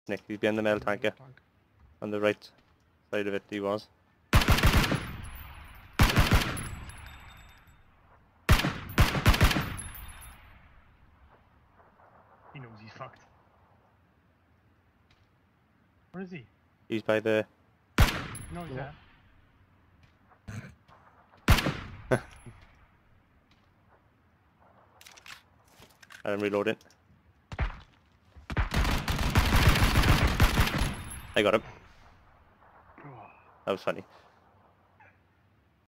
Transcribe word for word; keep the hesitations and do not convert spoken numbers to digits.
Nick. He's behind the metal tank, yeah. Tank. On the right side of it, he was. He knows he's fucked. Where is he? He's by the... No, he's Yeah. there. I'm reloading. I got him. That was funny.